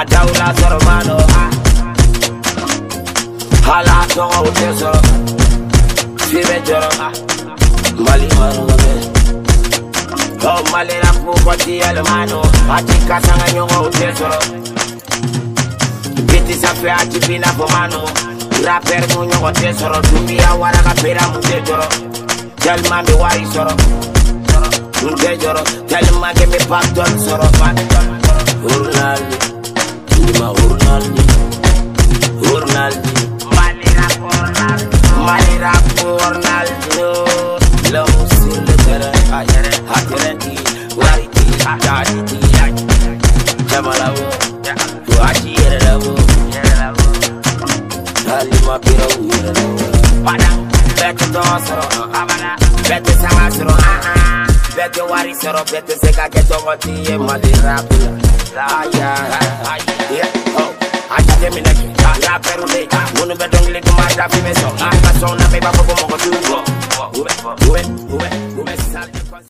Madaula Soromano, Hala Tonga Utesoro, Fibejoro, Malimano, Oh Malera Pukoti Elmano, Atika Sanganyo Utesoro, Biti Safi Atipina Pomano, Rapper Munyo Utesoro, Tumbia Waraka Pera Mutejoro, Telma me Wari Soro, Mutejoro, Telma give me Pacton Soro, Urnaldi, Lima Urnaldi, Urnaldi, Malera Urnaldi, Long Silver, Hatirenti, Wariti, Haditi, Jamalawo, Tuachi, Halima Piro, Padang, Better Dosoro, Havana, Better Samasoro, Better Warisoro, Better Seka Ketomati, Malera. I tell me that I perule, Munu Bedong little Mata Fimeso, I pass on a paper for Mogo.